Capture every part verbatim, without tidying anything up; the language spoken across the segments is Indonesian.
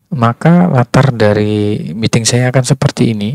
Maka latar dari meeting saya akan seperti ini.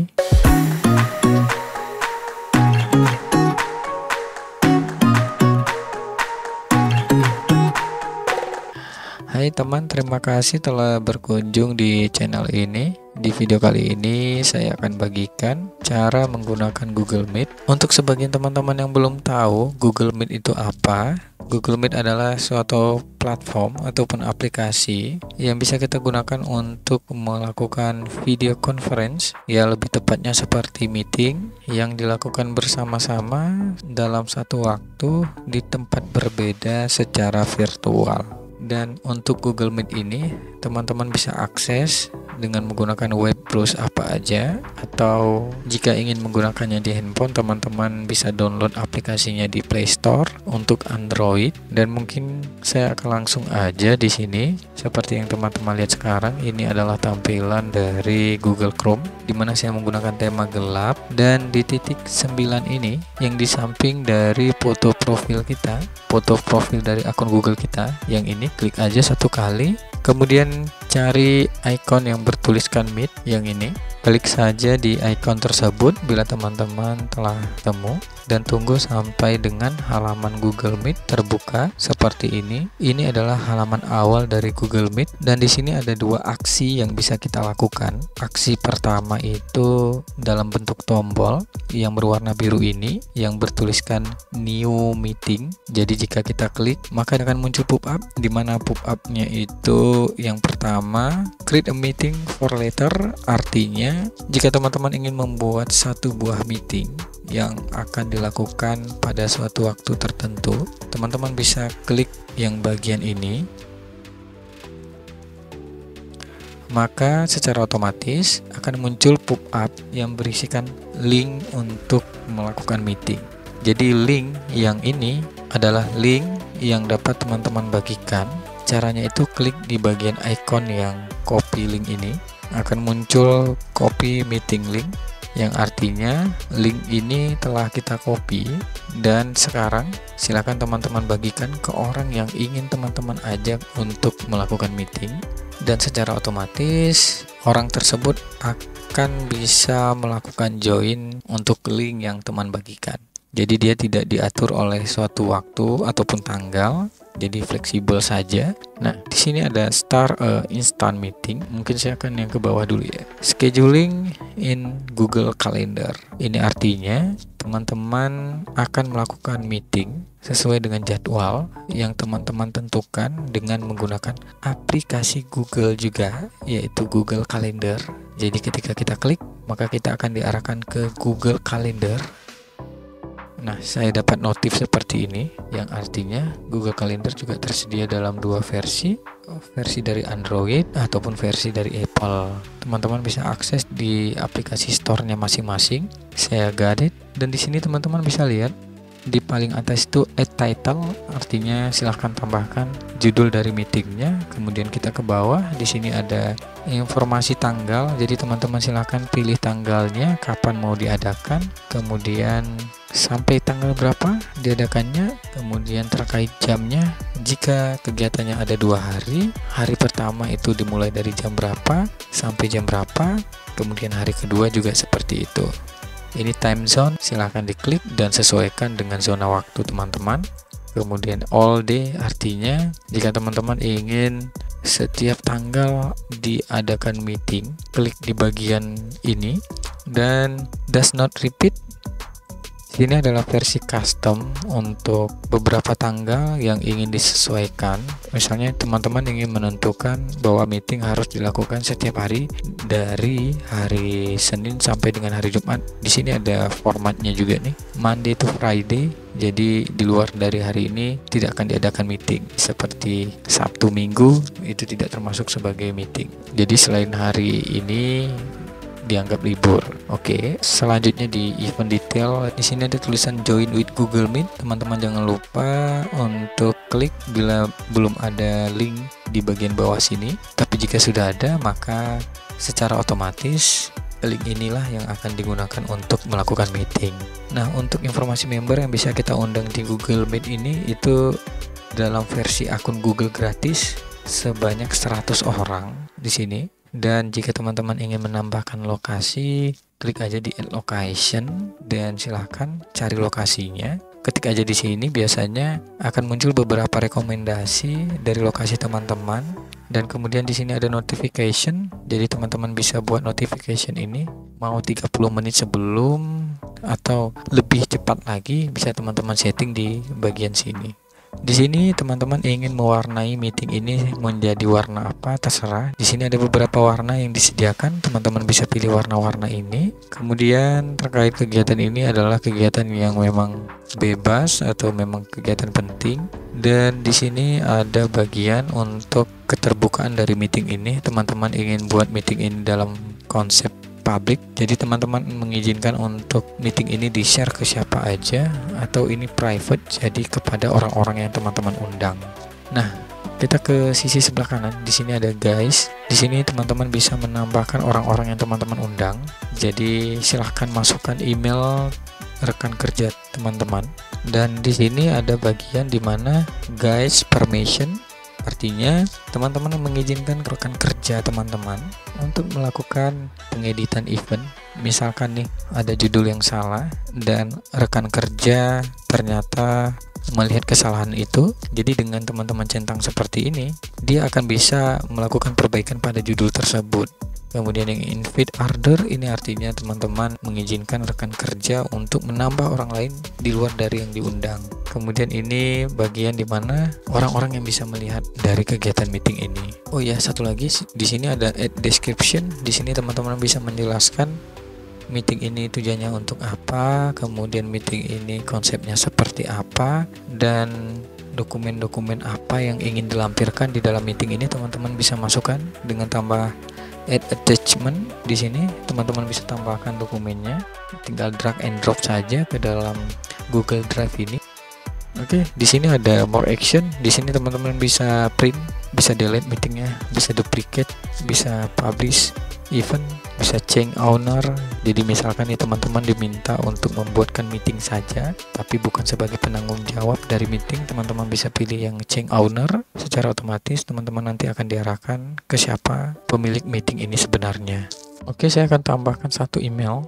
Hai teman, terima kasih telah berkunjung di channel ini. Di video kali ini saya akan bagikan cara menggunakan Google Meet. Untuk sebagian teman-teman yang belum tahu Google Meet itu apa, Google Meet adalah suatu platform ataupun aplikasi yang bisa kita gunakan untuk melakukan video conference, ya lebih tepatnya seperti meeting yang dilakukan bersama-sama dalam satu waktu di tempat berbeda secara virtual. Dan untuk Google Meet ini teman-teman bisa akses dengan menggunakan web browser apa aja, atau jika ingin menggunakannya di handphone, teman-teman bisa download aplikasinya di Play Store untuk Android. Dan mungkin saya akan langsung aja di sini. Seperti yang teman-teman lihat sekarang, ini adalah tampilan dari Google Chrome, di mana saya menggunakan tema gelap. Dan di titik sembilan ini yang di samping dari foto profil kita, foto profil dari akun Google kita yang ini, klik aja satu kali, kemudian cari icon yang bertuliskan Meet yang ini, klik saja di icon tersebut bila teman-teman telah temu, dan tunggu sampai dengan halaman Google Meet terbuka seperti ini. Ini adalah halaman awal dari Google Meet, dan di sini ada dua aksi yang bisa kita lakukan. Aksi pertama itu dalam bentuk tombol yang berwarna biru ini yang bertuliskan New Meeting. Jadi jika kita klik, maka akan muncul pop-up, di mana pop-up-nya itu yang pertama, create a meeting for later. Artinya jika teman-teman ingin membuat satu buah meeting yang akan dilakukan pada suatu waktu tertentu, teman-teman bisa klik yang bagian ini, maka secara otomatis akan muncul pop-up yang berisikan link untuk melakukan meeting. Jadi link yang ini adalah link yang dapat teman-teman bagikan. Caranya itu klik di bagian icon yang copy link ini, akan muncul copy meeting link, yang artinya link ini telah kita copy, dan sekarang silakan teman-teman bagikan ke orang yang ingin teman-teman ajak untuk melakukan meeting, dan secara otomatis orang tersebut akan bisa melakukan join untuk link yang teman bagikan. Jadi dia tidak diatur oleh suatu waktu ataupun tanggal, jadi fleksibel saja. Nah, di sini ada start a instant meeting. Mungkin saya akan yang ke bawah dulu ya. Scheduling in Google Calendar. Ini artinya teman-teman akan melakukan meeting sesuai dengan jadwal yang teman-teman tentukan dengan menggunakan aplikasi Google juga, yaitu Google Calendar. Jadi ketika kita klik, maka kita akan diarahkan ke Google Calendar. Nah, saya dapat notif seperti ini, yang artinya Google Calendar juga tersedia dalam dua versi, versi dari Android ataupun versi dari Apple. Teman-teman bisa akses di aplikasi store-nya masing-masing. Saya got it. Dan di sini teman-teman bisa lihat di paling atas itu add title, artinya silahkan tambahkan judul dari meetingnya. Kemudian kita ke bawah, di sini ada informasi tanggal. Jadi teman-teman silahkan pilih tanggalnya, kapan mau diadakan, kemudian sampai tanggal berapa diadakannya, kemudian terkait jamnya. Jika kegiatannya ada dua hari, hari pertama itu dimulai dari jam berapa sampai jam berapa, kemudian hari kedua juga seperti itu. Ini time zone, silahkan diklik dan sesuaikan dengan zona waktu teman-teman. Kemudian all day, artinya jika teman-teman ingin setiap tanggal diadakan meeting, klik di bagian ini. Dan does not repeat, ini adalah versi custom untuk beberapa tanggal yang ingin disesuaikan. Misalnya teman-teman ingin menentukan bahwa meeting harus dilakukan setiap hari dari hari Senin sampai dengan hari Jumat. Di sini ada formatnya juga nih, Monday to Friday. Jadi di luar dari hari ini tidak akan diadakan meeting. Seperti Sabtu Minggu itu tidak termasuk sebagai meeting. Jadi selain hari ini dianggap libur. Oke, selanjutnya di event detail, di sini ada tulisan join with Google Meet. Teman-teman jangan lupa untuk klik bila belum ada link di bagian bawah sini. Tapi jika sudah ada, maka secara otomatis link inilah yang akan digunakan untuk melakukan meeting. Nah, untuk informasi member yang bisa kita undang di Google Meet ini, itu dalam versi akun Google gratis sebanyak seratus orang di sini. Dan jika teman-teman ingin menambahkan lokasi, klik aja di add location dan silahkan cari lokasinya. Ketik aja di sini, biasanya akan muncul beberapa rekomendasi dari lokasi teman-teman. Dan kemudian di sini ada notification. Jadi teman-teman bisa buat notification ini mau tiga puluh menit sebelum atau lebih cepat lagi, bisa teman-teman setting di bagian sini. Di sini teman-teman ingin mewarnai meeting ini menjadi warna apa, terserah. Di sini ada beberapa warna yang disediakan, teman-teman bisa pilih warna-warna ini. Kemudian terkait kegiatan ini adalah kegiatan yang memang bebas atau memang kegiatan penting. Dan di sini ada bagian untuk keterbukaan dari meeting ini. Teman-teman ingin buat meeting ini dalam konsep public, jadi teman-teman mengizinkan untuk meeting ini di-share ke siapa aja, atau ini private, jadi kepada orang-orang yang teman-teman undang. Nah, kita ke sisi sebelah kanan. Di sini ada guys. Di sini teman-teman bisa menambahkan orang-orang yang teman-teman undang. Jadi silahkan masukkan email rekan kerja teman-teman. Dan di sini ada bagian di mana guys permission. Artinya teman-teman mengizinkan rekan kerja teman-teman untuk melakukan pengeditan event. Misalkan nih ada judul yang salah dan rekan kerja ternyata melihat kesalahan itu. Jadi dengan teman-teman centang seperti ini, dia akan bisa melakukan perbaikan pada judul tersebut. Kemudian yang invite order, ini artinya teman-teman mengizinkan rekan kerja untuk menambah orang lain di luar dari yang diundang. Kemudian ini bagian di mana orang-orang yang bisa melihat dari kegiatan meeting ini. Oh ya, satu lagi di sini ada add description. Di sini teman-teman bisa menjelaskan meeting ini tujuannya untuk apa, kemudian meeting ini konsepnya seperti apa, dan dokumen-dokumen apa yang ingin dilampirkan di dalam meeting ini teman-teman bisa masukkan dengan tambah add attachment. Di sini teman-teman bisa tambahkan dokumennya, tinggal drag and drop saja ke dalam Google Drive ini. Oke, di sini ada more action. Di sini teman-teman bisa print, bisa delete meetingnya, bisa duplicate, bisa publish event, bisa change owner. Jadi misalkan nih teman-teman diminta untuk membuatkan meeting saja, tapi bukan sebagai penanggung jawab dari meeting, teman-teman bisa pilih yang change owner. Secara otomatis teman-teman nanti akan diarahkan ke siapa pemilik meeting ini sebenarnya. Oke, saya akan tambahkan satu email.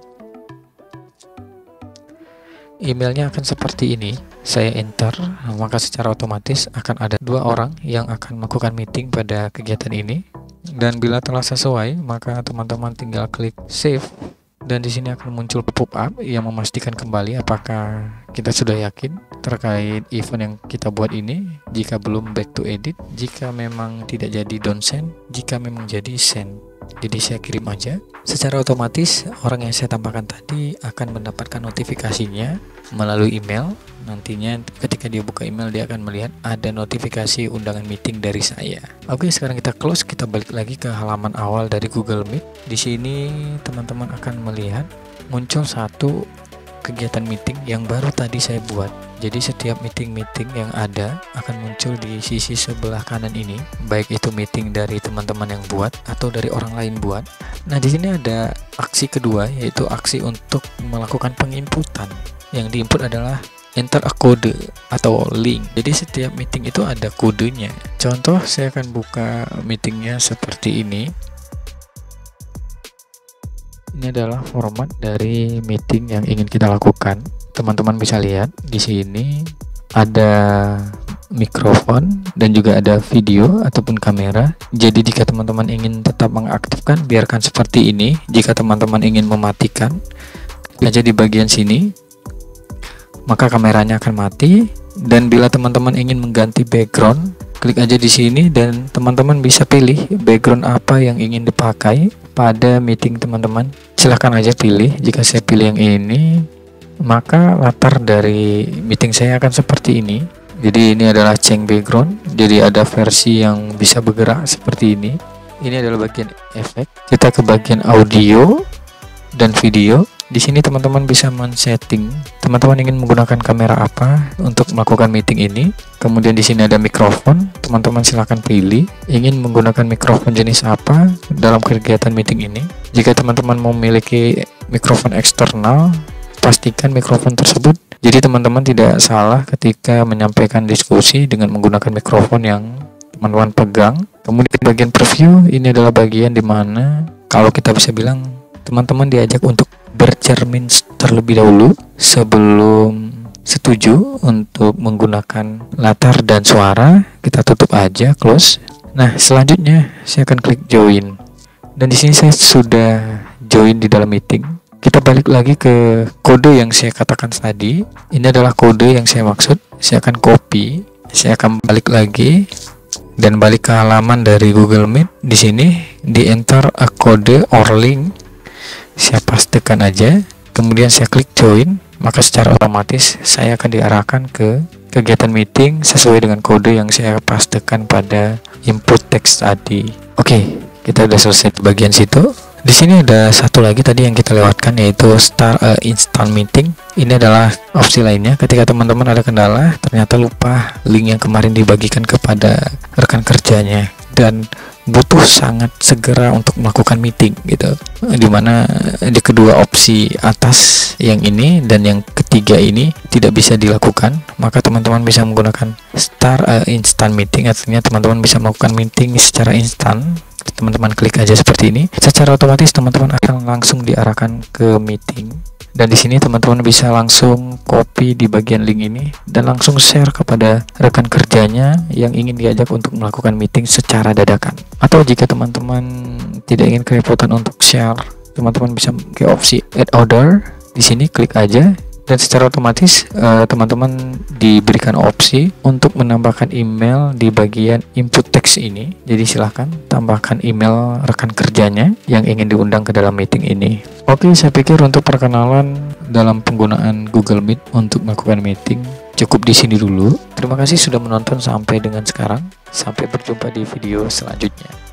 Emailnya akan seperti ini. Saya enter, maka secara otomatis akan ada dua orang yang akan melakukan meeting pada kegiatan ini. Dan bila telah sesuai, maka teman-teman tinggal klik save. Dan di sini akan muncul pop-up yang memastikan kembali apakah kita sudah yakin terkait event yang kita buat ini. Jika belum, back to edit. Jika memang tidak jadi, don't send. Jika memang jadi, send. Jadi saya kirim aja. Secara otomatis orang yang saya tambahkan tadi akan mendapatkan notifikasinya melalui email. Nantinya ketika dia buka email, dia akan melihat ada notifikasi undangan meeting dari saya. Oke, sekarang kita close, kita balik lagi ke halaman awal dari Google Meet. Di sini teman-teman akan melihat muncul satu kegiatan meeting yang baru tadi saya buat. Jadi setiap meeting-meeting yang ada akan muncul di sisi sebelah kanan ini, baik itu meeting dari teman-teman yang buat atau dari orang lain buat. Nah, di sini ada aksi kedua, yaitu aksi untuk melakukan penginputan. Yang diinput adalah enter a code atau link. Jadi setiap meeting itu ada kodenya. Contoh, saya akan buka meetingnya seperti ini. Ini adalah format dari meeting yang ingin kita lakukan. Teman-teman bisa lihat di sini ada mikrofon dan juga ada video ataupun kamera. Jadi jika teman-teman ingin tetap mengaktifkan, biarkan seperti ini. Jika teman-teman ingin mematikan, klik aja di bagian sini, maka kameranya akan mati. Dan bila teman-teman ingin mengganti background, klik aja di sini dan teman-teman bisa pilih background apa yang ingin dipakai pada meeting teman-teman. Silahkan aja pilih. Jika saya pilih yang ini, maka latar dari meeting saya akan seperti ini. Jadi ini adalah change background. Jadi ada versi yang bisa bergerak seperti ini. Ini adalah bagian efek. Kita ke bagian audio dan video. Di sini teman-teman bisa men-setting. Teman-teman ingin menggunakan kamera apa untuk melakukan meeting ini. Kemudian di sini ada mikrofon. Teman-teman silahkan pilih ingin menggunakan mikrofon jenis apa dalam kegiatan meeting ini. Jika teman-teman memiliki mikrofon eksternal, pastikan mikrofon tersebut. Jadi teman-teman tidak salah ketika menyampaikan diskusi dengan menggunakan mikrofon yang teman-teman pegang. Kemudian bagian preview ini adalah bagian dimana kalau kita bisa bilang teman-teman diajak untuk bercermin terlebih dahulu sebelum setuju untuk menggunakan latar dan suara. Kita tutup aja, close. Nah, selanjutnya saya akan klik join. Dan di sini saya sudah join di dalam meeting. Kita balik lagi ke kode yang saya katakan tadi. Ini adalah kode yang saya maksud. Saya akan copy. Saya akan balik lagi dan balik ke halaman dari Google Meet. Di sini di enter a code or link. Saya pastekan aja. Kemudian saya klik join. Maka secara otomatis saya akan diarahkan ke kegiatan meeting sesuai dengan kode yang saya pastekan pada input teks tadi. Oke, kita udah selesai di bagian situ. Di sini ada satu lagi tadi yang kita lewatkan, yaitu start a instant meeting. Ini adalah opsi lainnya ketika teman-teman ada kendala, ternyata lupa link yang kemarin dibagikan kepada rekan kerjanya dan butuh sangat segera untuk melakukan meeting gitu. Dimana di kedua opsi atas yang ini dan yang ketiga ini tidak bisa dilakukan, maka teman-teman bisa menggunakan start a instant meeting. Artinya teman-teman bisa melakukan meeting secara instan. Teman-teman klik aja seperti ini, secara otomatis teman-teman akan langsung diarahkan ke meeting. Dan di sini teman-teman bisa langsung copy di bagian link ini dan langsung share kepada rekan kerjanya yang ingin diajak untuk melakukan meeting secara dadakan. Atau jika teman-teman tidak ingin kerepotan untuk share, teman-teman bisa ke opsi add order. Di sini klik aja dan secara otomatis uh, teman-teman diberikan opsi untuk menambahkan email di bagian input text ini. Jadi silahkan tambahkan email rekan kerjanya yang ingin diundang ke dalam meeting ini. Oke, saya pikir untuk perkenalan dalam penggunaan Google Meet untuk melakukan meeting cukup di sini dulu. Terima kasih sudah menonton sampai dengan sekarang. Sampai berjumpa di video selanjutnya.